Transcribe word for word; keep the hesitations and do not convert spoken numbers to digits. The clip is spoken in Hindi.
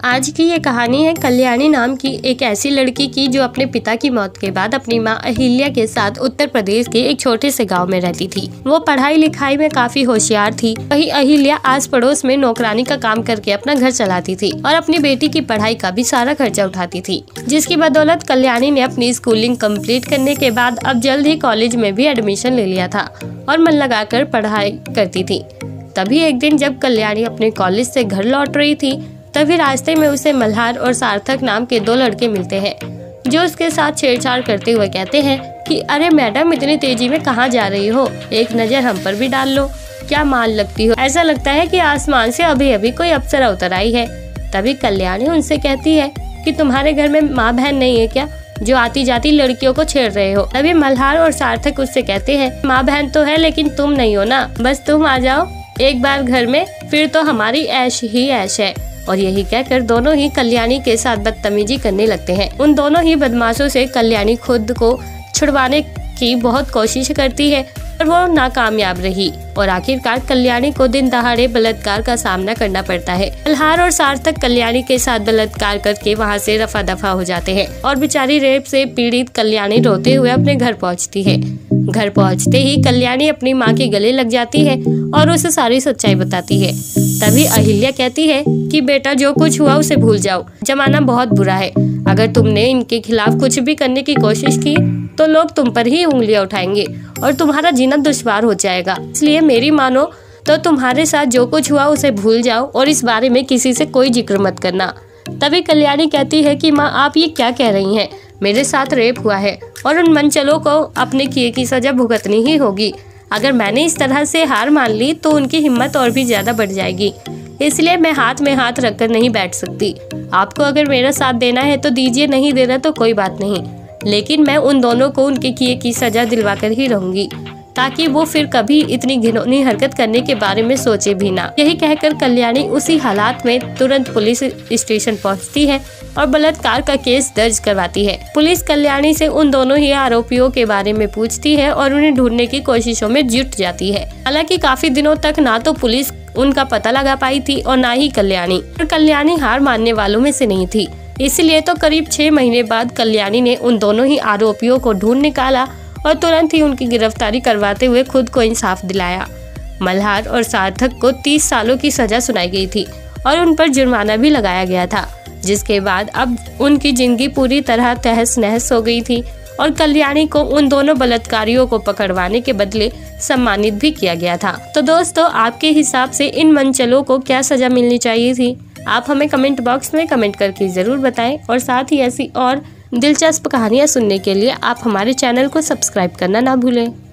आज की ये कहानी है कल्याणी नाम की एक ऐसी लड़की की जो अपने पिता की मौत के बाद अपनी माँ अहिल्या के साथ उत्तर प्रदेश के एक छोटे से गांव में रहती थी। वो पढ़ाई लिखाई में काफी होशियार थी। वही अहिल्या आस पड़ोस में नौकरानी का काम करके अपना घर चलाती थी और अपनी बेटी की पढ़ाई का भी सारा खर्चा उठाती थी, जिसकी बदौलत कल्याणी ने अपनी स्कूलिंग कम्प्लीट करने के बाद अब जल्द ही कॉलेज में भी एडमिशन ले लिया था और मन लगाकर पढ़ाई करती थी। तभी एक दिन जब कल्याणी अपने कॉलेज से घर लौट रही थी, तभी रास्ते में उसे मल्हार और सार्थक नाम के दो लड़के मिलते हैं, जो उसके साथ छेड़छाड़ करते हुए कहते हैं कि अरे मैडम, इतनी तेजी में कहाँ जा रही हो, एक नज़र हम पर भी डाल लो, क्या माल लगती हो, ऐसा लगता है कि आसमान से अभी अभी कोई अप्सरा उतर आई है। तभी कल्याणी उनसे कहती है कि तुम्हारे घर में माँ बहन नहीं है क्या, जो आती जाती लड़कियों को छेड़ रहे हो। तभी मल्हार और सार्थक उससे कहते हैं माँ बहन तो है, लेकिन तुम नहीं हो ना, बस तुम आ जाओ एक बार घर में, फिर तो हमारी ऐश ही ऐश है। और यही कहकर दोनों ही कल्याणी के साथ बदतमीजी करने लगते हैं। उन दोनों ही बदमाशों से कल्याणी खुद को छुड़वाने की बहुत कोशिश करती है, पर वो नाकामयाब रही और आखिरकार कल्याणी को दिन दहाड़े बलात्कार का सामना करना पड़ता है। मल्हार और सार्थक कल्याणी के साथ बलात्कार करके वहाँ से रफा दफा हो जाते हैं और बेचारी रेप से पीड़ित कल्याणी रोते हुए अपने घर पहुँचती है। घर पहुँचते ही कल्याणी अपनी माँ के गले लग जाती है और उसे सारी सच्चाई बताती है। तभी अहिल्या कहती है कि बेटा, जो कुछ हुआ उसे भूल जाओ, जमाना बहुत बुरा है, अगर तुमने इनके खिलाफ कुछ भी करने की कोशिश की तो लोग तुम पर ही उंगलियां उठाएंगे और तुम्हारा जीना दुश्वार हो जाएगा, इसलिए मेरी मानो तो तुम्हारे साथ जो कुछ हुआ उसे भूल जाओ और इस बारे में किसी से कोई जिक्र मत करना। तभी कल्याणी कहती है कि माँ, आप ये क्या कह रही हैं, मेरे साथ रेप हुआ है और उन मनचलों को अपने किए की सजा भुगतनी ही होगी। अगर मैंने इस तरह से हार मान ली तो उनकी हिम्मत और भी ज्यादा बढ़ जाएगी, इसलिए मैं हाथ में हाथ रखकर नहीं बैठ सकती। आपको अगर मेरा साथ देना है तो दीजिए, नहीं देना तो कोई बात नहीं, लेकिन मैं उन दोनों को उनके किए की सजा दिलवा कर ही रहूंगी, ताकि वो फिर कभी इतनी घिनौनी हरकत करने के बारे में सोचे भी ना। यही कहकर कल्याणी उसी हालात में तुरंत पुलिस स्टेशन पहुंचती है और बलात्कार का केस दर्ज करवाती है। पुलिस कल्याणी से उन दोनों ही आरोपियों के बारे में पूछती है और उन्हें ढूंढने की कोशिशों में जुट जाती है। हालांकि काफी दिनों तक ना तो पुलिस उनका पता लगा पाई थी और ना ही कल्याणी, और कल्याणी हार मानने वालों में से नहीं थी। इसलिए तो करीब छह महीने बाद कल्याणी ने उन दोनों ही आरोपियों को ढूंढ निकाला और तुरंत ही उनकी गिरफ्तारी करवाते हुए खुद को इंसाफ दिलाया। मल्हार और सार्थक को तीस सालों की सजा सुनाई गई थी और उन पर जुर्माना भी लगाया गया था, जिसके बाद अब उनकी जिंदगी पूरी तरह तहस नहस हो गई थी और कल्याणी को उन दोनों बलात्कारियों को पकड़वाने के बदले सम्मानित भी किया गया था। तो दोस्तों, आपके हिसाब से इन मनचलों को क्या सजा मिलनी चाहिए थी? आप हमें कमेंट बॉक्स में कमेंट करके जरूर बताएं और साथ ही ऐसी और दिलचस्प कहानियाँ सुनने के लिए आप हमारे चैनल को सब्सक्राइब करना ना भूलें।